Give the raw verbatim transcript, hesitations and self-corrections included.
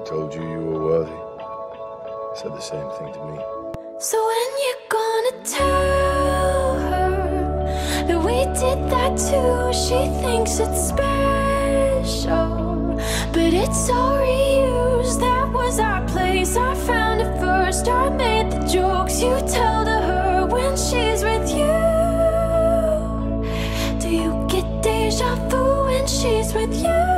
told you you were worthy. Said the same thing to me. So when you're gonna tell her that we did that too? She thinks it's special, but it's all reused. That was our place, I found it first. I made the jokes you tell to her when she's with you. Do you get deja vu when she's with you?